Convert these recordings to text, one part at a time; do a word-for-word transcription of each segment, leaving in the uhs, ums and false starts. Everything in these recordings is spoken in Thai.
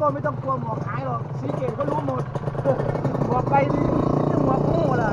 ไม่ต้องกลัวหมวกหายหรอกสีเกตก็รู้หมดหมวกใบนี้หมวกงูล่ะ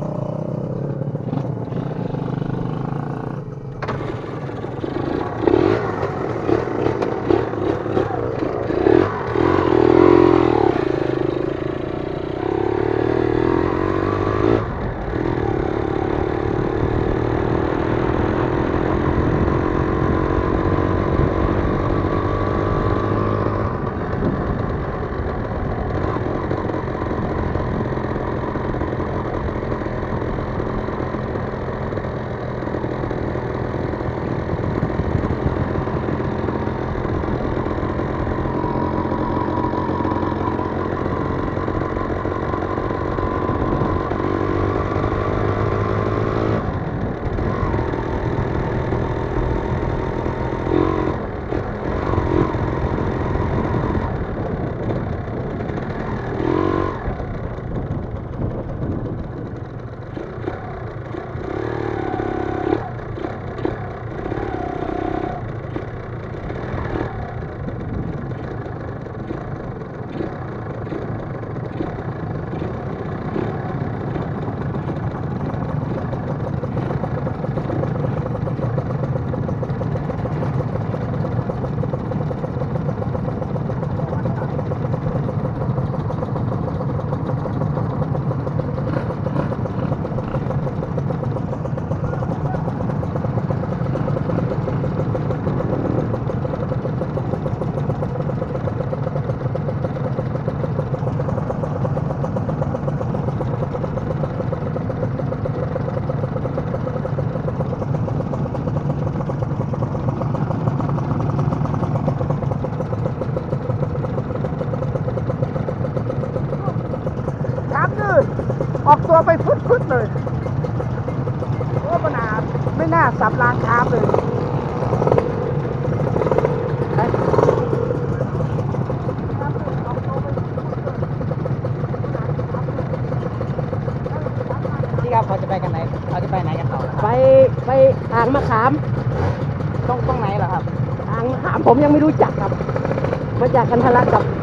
ออกตัวไปพุดๆเลยโอ้ปัญหาไม่น่าสับรางคาบเลยพี่ครับเขาจะไปกันไหนเขาจะไปไหนกันต่อไปไปอ่างมะขามตรงตรงไหนเหรอครับอ่างมะขามผมยังไม่รู้จักครับมาจากกันทะลักกับ